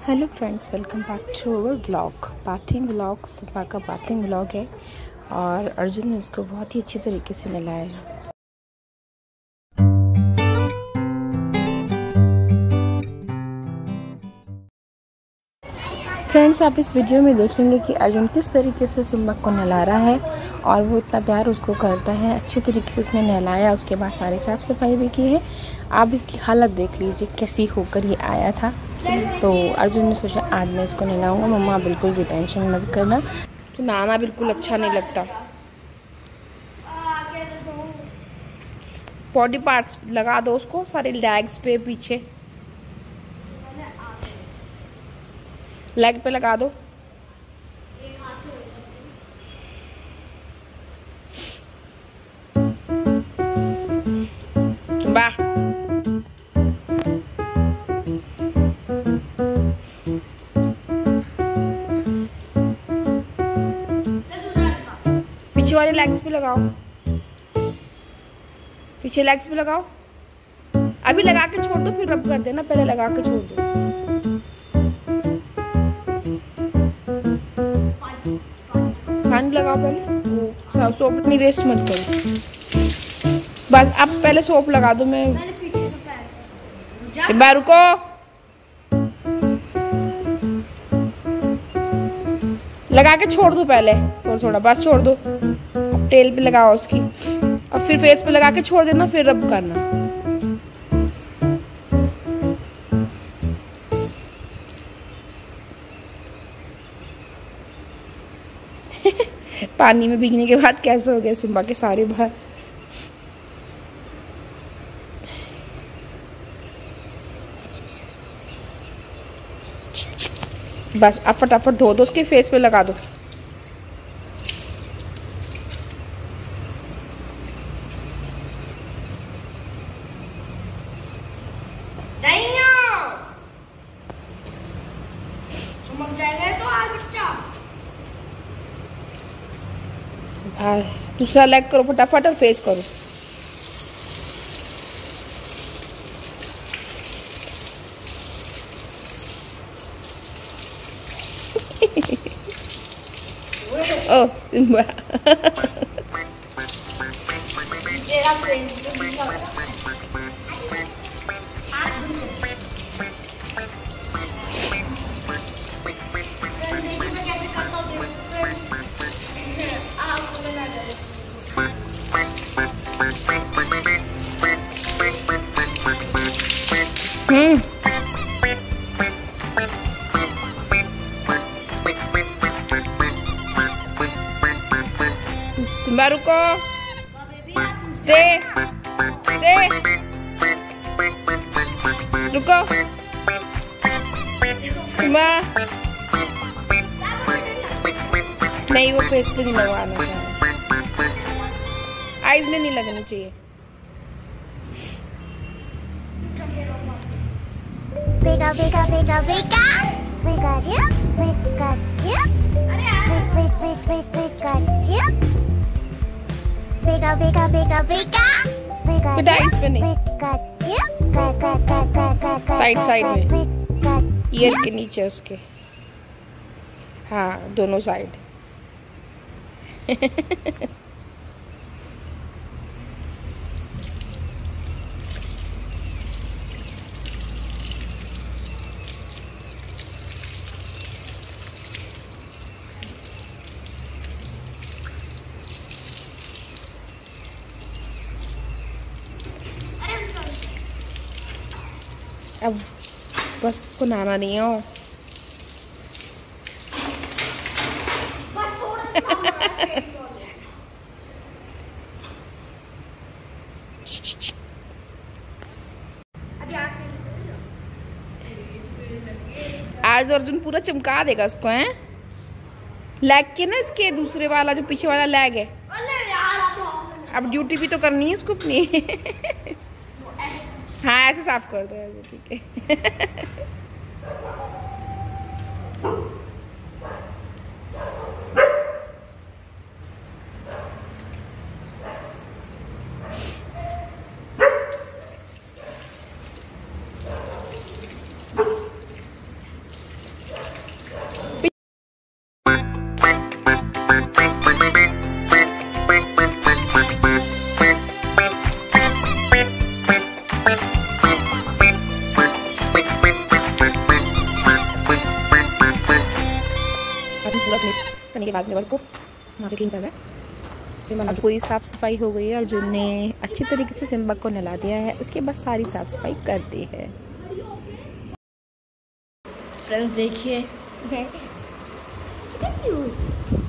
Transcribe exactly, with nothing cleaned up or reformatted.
Hello friends, welcome back to our vlog. Bathing vlog Simba का bathing vlog है और अर्जुन ने उसको बहुत ही अच्छी तरीके से नहलाया है। फ्रेंड्स, आप इस वीडियो में देखेंगे कि अर्जुन किस तरीके से सिम्बा को नहला रहा है और वो इतना प्यार उसको करता है। अच्छे तरीके से उसने नहलाया, उसके बाद सारी साफ सफाई भी की है। आप इसकी हालत देख लीजिए कैसी होकर ये आया था। तो अर्जुन ने सोचा आज मैं इसको नहलाऊंगा। मम्मा बिल्कुल भी टेंशन मत करना, तो नहाना बिल्कुल अच्छा नहीं लगता। बॉडी पार्ट्स लगा दो उसको, सारे लेग्स पे, पीछे लेग पे लगा दो। वाह, पीछे वाले लेग्स पे लगाओ, पीछे लेग्स पे लगाओ। अभी लगा के छोड़ दो, फिर रब कर देना। पहले लगा के छोड़ दो। पानी लगाओ पहले, सोप नहीं वेस्ट मत करो। बस अब पहले सोप लगा दो। मैं सिम्बा रुको, लगा के छोड़ दो पहले थोड़ा थोड़ा, बस छोड़ दो। अब टेल पे लगाओ उसकी, और फिर फेस पे लगा के छोड़ देना, फिर रब करना। पानी में भीगने के बाद कैसे हो गए सिम्बा के सारे बाल। बस अब फटाफट धो दो, उसके फेस पे लगा दो। दूसरा लेग करो फटाफट और फेस करो। ओ सिम्बा, हम्म सिम्बा रुको, स्टे स्टे, रुको सिम्बा। नहीं, वो फेस पे नहीं लगवाना चाहिए, आईज में नहीं लगनी चाहिए। Pika pika pika pika Pikachu Pikachu Pik pik pik Pikachu Pika pika pika pika Pikachu Pikachu side side में, ईयर के नीचे उसके, हाँ दोनों साइड। अब बस को नहाना नहीं हो। आज अर्जुन पूरा चमका देगा उसको, हैं? लेग के ना, इसके दूसरे वाला जो पीछे वाला लेग है। अब ड्यूटी भी तो करनी है इसको अपनी। हाँ ऐसे साफ कर दो, ऐसे ठीक है। पूरा फिनिश करने के बाद में वर्क को वहाँ से क्लीन कर रहा है। अब पूरी साफ़ सफाई हो गई है। अर्जुन ने अच्छी तरीके से सिम्बा को नहला दिया है। उसके बाद सारी साफ़ सफाई कर दी है। फ्रेंड्स देखिए